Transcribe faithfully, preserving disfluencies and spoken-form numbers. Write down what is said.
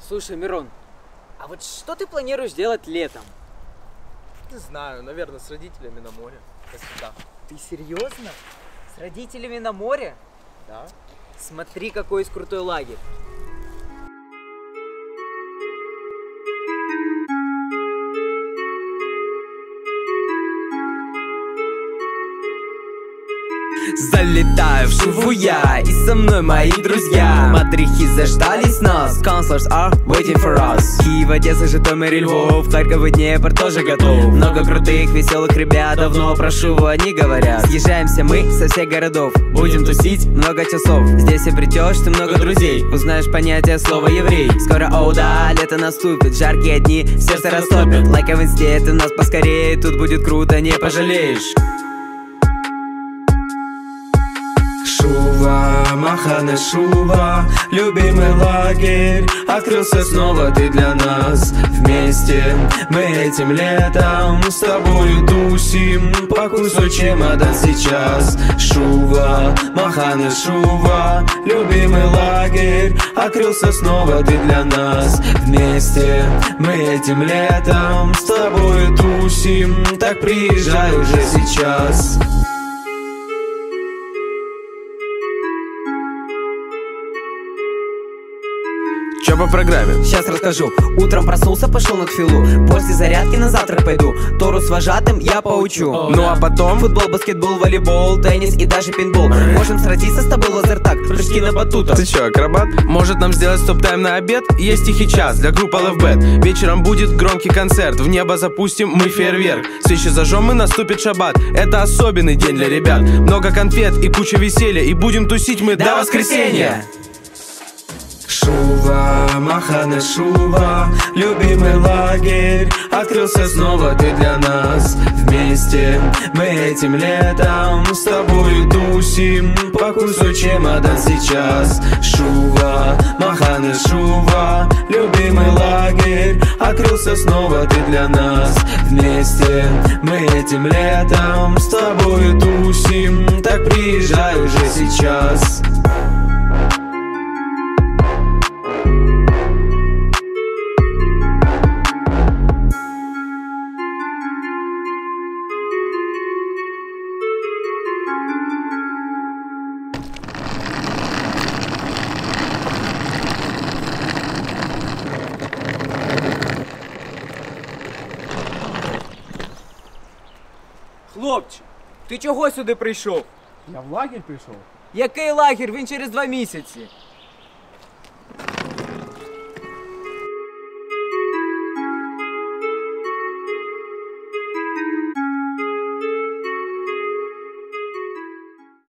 Слушай, Мирон, а вот что ты планируешь делать летом? Не знаю, наверное, с родителями на море. Да. Ты серьезно? С родителями на море? Да. Смотри, какой есть крутой лагерь. Залетаю в Шуву я, и со мной мои друзья. Мадрихи заждались нас, counselors are waiting for us. Киев, Одесса, Житомир и Львов, Харьков и Днепр тоже готов. Много крутых, веселых ребят, давно про Шуву они говорят. Съезжаемся мы со всех городов, будем тусить много часов. Здесь обретешь ты много друзей, узнаешь понятие слова еврей. Скоро, оу да, лето наступит, жаркие дни сердце растопят. Лайкай в инсте, ты нас поскорее, тут будет круто, не пожалеешь. Шува, Махане Шува, любимый лагерь, открылся снова ты для нас. Вместе мы этим летом с тобою тусим, пакуй свой чемодан сейчас. Шува, Махане Шува, любимый лагерь, открылся снова ты для нас. Вместе мы этим летом с тобою тусим, так приезжай уже сейчас. Чё по программе? Сейчас расскажу. Утром проснулся, пошел на тфилу. После зарядки на завтрак пойду. Тору с вожатым я поучу. Oh, ну а потом? Футбол, баскетбол, волейбол, теннис и даже пейнтбол. Можем сразиться с тобой лазертаг, прыжки на батутах. Ты чё, акробат? Может нам сделать стоп-тайм на обед? Есть тихий час для группы LoveBet. Вечером будет громкий концерт, в небо запустим мы фейерверк. Свечи зажжем и наступит шаббат. Это особенный день для ребят. Много конфет и куча веселья, и будем тусить мы до, до воскресенья. Шува, Махане Шува, любимый лагерь, открылся снова ты для нас. Вместе мы этим летом с тобою тусим, пакуй свой чемодан сейчас. Шува, Махане Шува, любимый лагерь, открылся снова ты для нас. Вместе мы этим летом с тобою тусим, так приезжай уже сейчас. Хлопче, ти чого сюди прийшов? Я в лагерь прийшов. Який лагерь? Він через два місяці.